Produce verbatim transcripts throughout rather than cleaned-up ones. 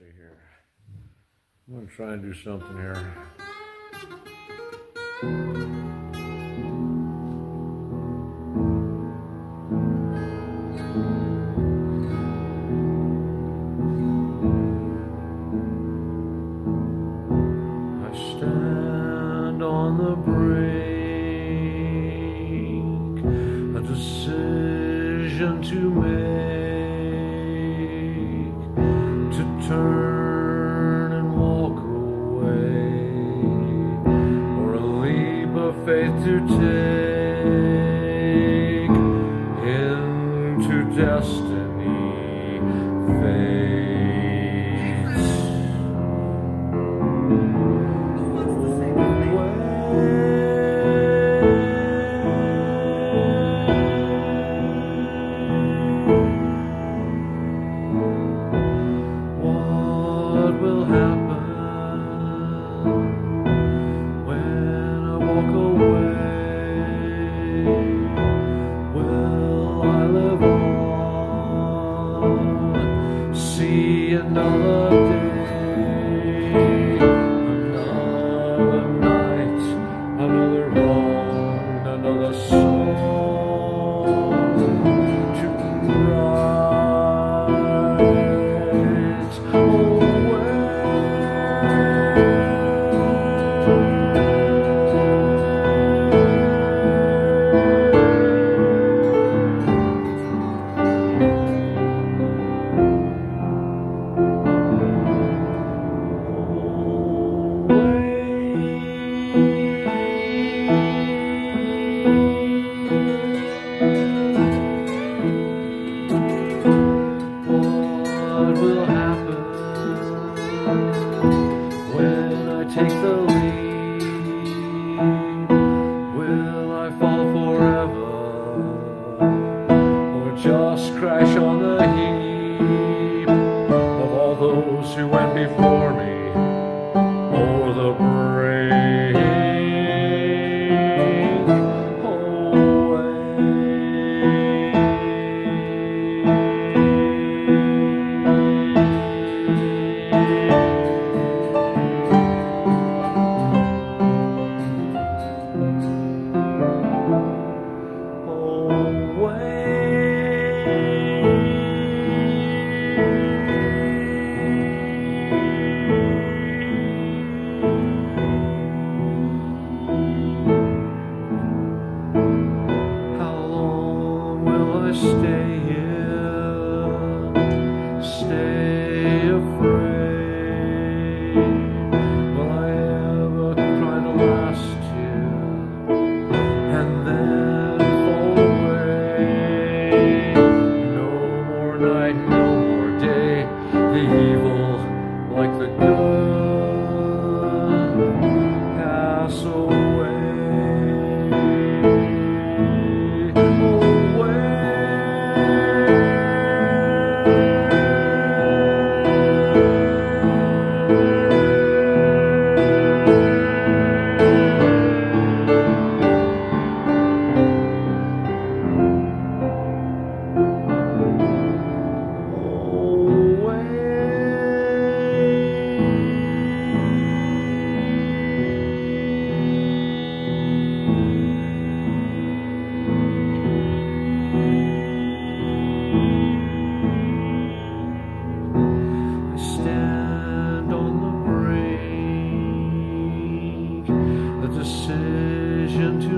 see here. I'm gonna try and do something here. I stand on the brink, a decision to make, to turn and walk away, or a leap of faith to take into destiny fades. What will happen when I walk away? Will I live on, see another day, another night, another wrong, another song to write away? What will happen when I take the lead? Will I fall forever, or just crash on the heap of all those who went before me, or the brink away? How long will I stay here, stay afraid? Will I ever try to last here and then fall away? No more night, no more day, the evil like the good pass away. I stand on the brink, a decision to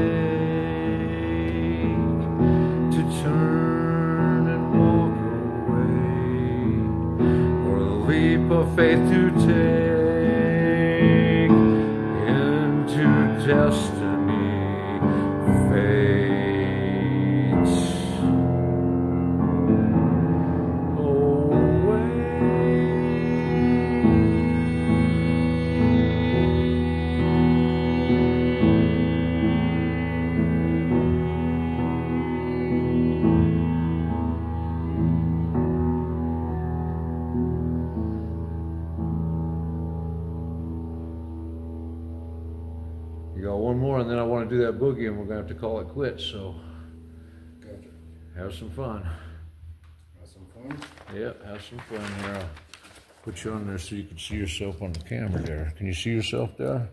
make, to turn and walk away, or a leap of faith to take into destiny fades away. You got one more, and then I want to do that boogie, and we're going to have to call it quits, so Gotcha. have some fun. Have some fun? Yep, have some fun here. Put you on there so you can see yourself on the camera there. Can you see yourself there?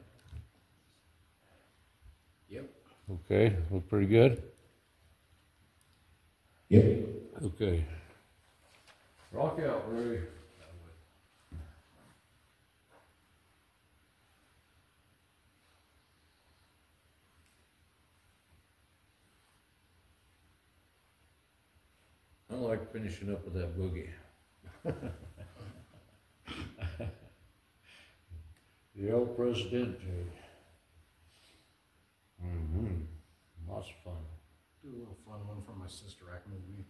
Yep. Okay, look pretty good? Yep. Okay. Rock out, Ray. I like finishing up with that boogie. The El Presidente. Mm-hmm. Lots of fun. Do a little fun one from my Sister Act movie.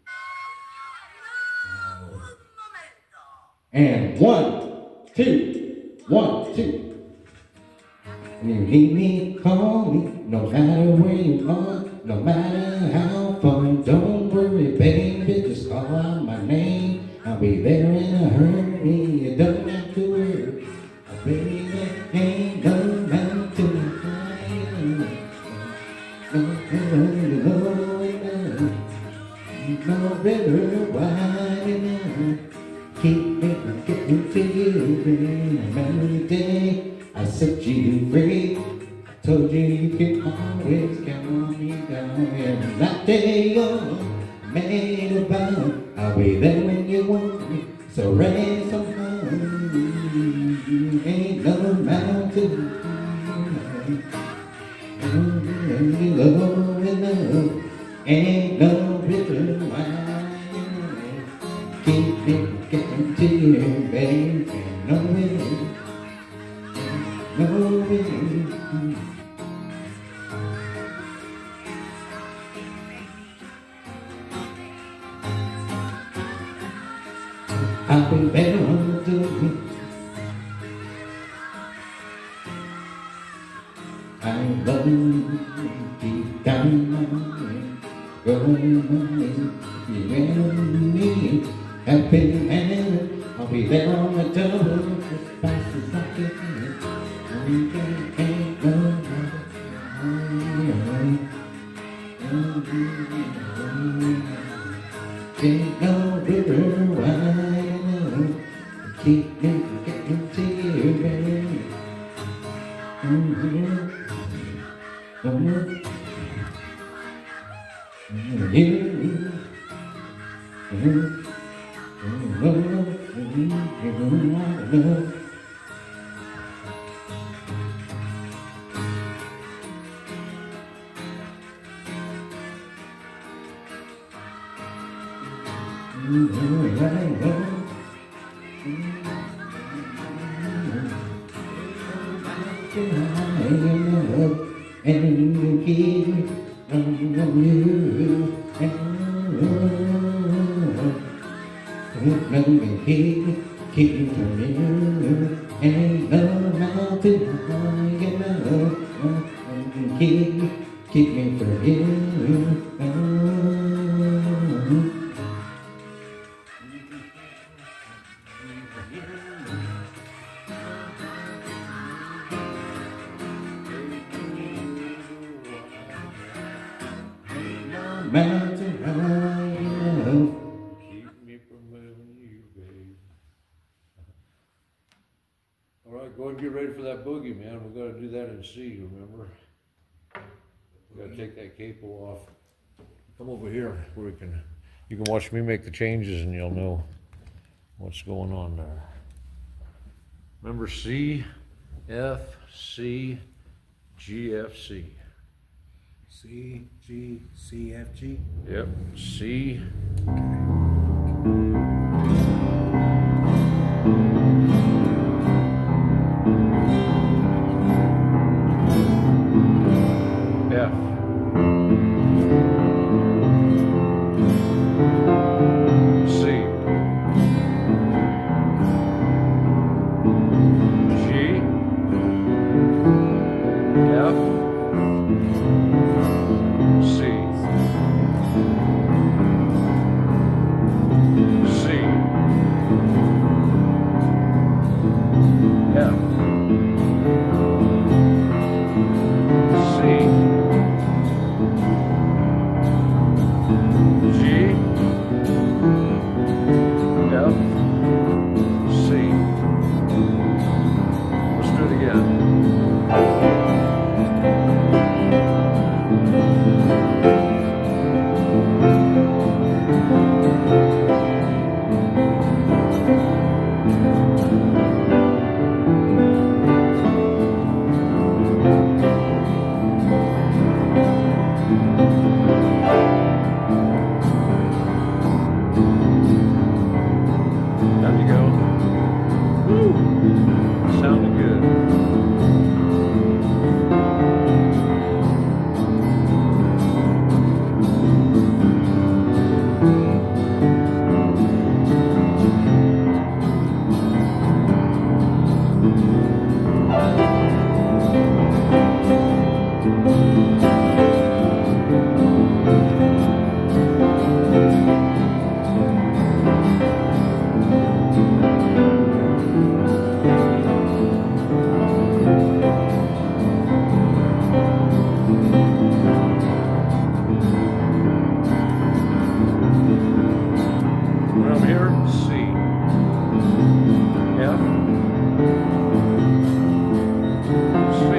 And one, two, one, two. When you need me, call me, no matter where you are, no matter how far. Don't worry, baby, just call out my name. I'll be there in a hurry, you don't have to worry. Oh, baby, there ain't no mountain high enough. No, no, no, no river wide enough. Keep me from getting to you, baby. Remember the day I set you free. I told you you could always count on me down. And that day you're made a vow, I'll be there when you want me. So raise some home. Ain't no mountain low enough. Ain't no river wide enough. Keep me from getting to you, baby. And no way. No way. I've been better on the door. I love you deep down in my head. Going on, you and me. Happy man, I'll be there on the door. As fast as I can. We can't ain't no ain't no river wide enough. Keep me from getting to you, baby. Mm-hmm. Mm-hmm. You. Mm-hmm. And you keep me from you. Let me keep me, keep me from you. Ain't no mountain high enough. Keep me, keep me from you. Mountain high enough. Keep me from moving you, babe. All right, go ahead and get ready for that boogie, man. We got to do that in C, remember? We got to take that capo off. Come over here where we can, you can watch me make the changes and you'll know what's going on there. Remember C, F, C, G, F, C. C, G, C, F, G? Yep, C. F. C. G. F. C. Woo! Sounded good. From here, C, F, C,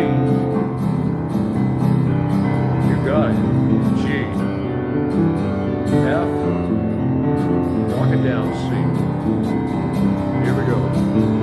you got it, G, F, walk it down, C, here we go.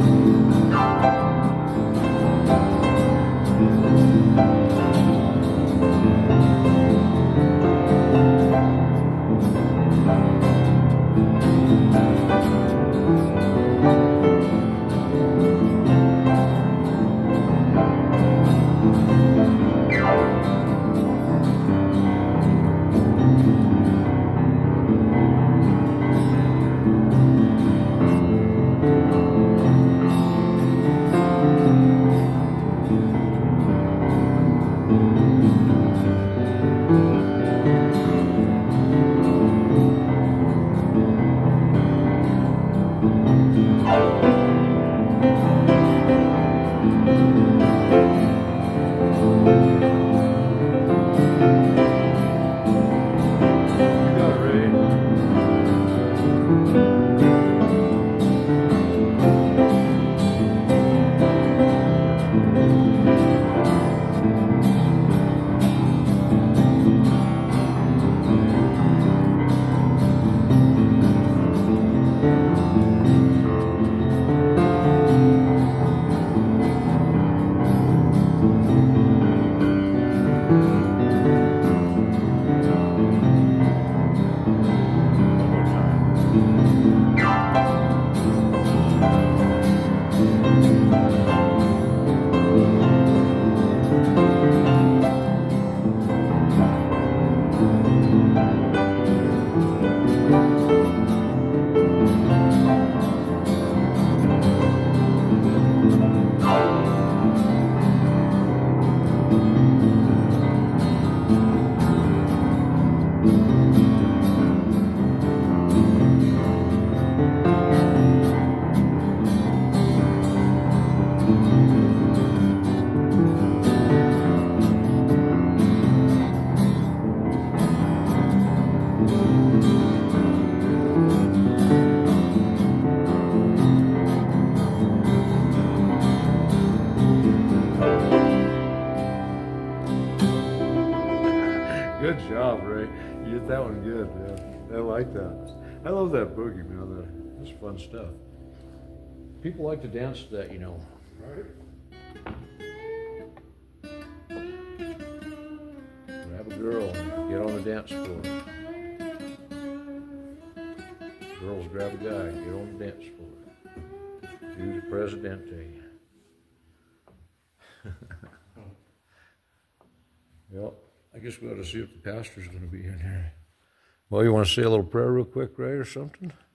Good job, Ray. You did that one good, man. I like that. I love that boogie, man. That's fun stuff. People like to dance to that, you know. Right. Grab a girl and get on the dance floor. Girls grab a guy, get on the dance floor. Do the Presidente. Well, I guess we ought to see if the pastor's going to be in here. Well, you want to say a little prayer real quick, Ray, or something?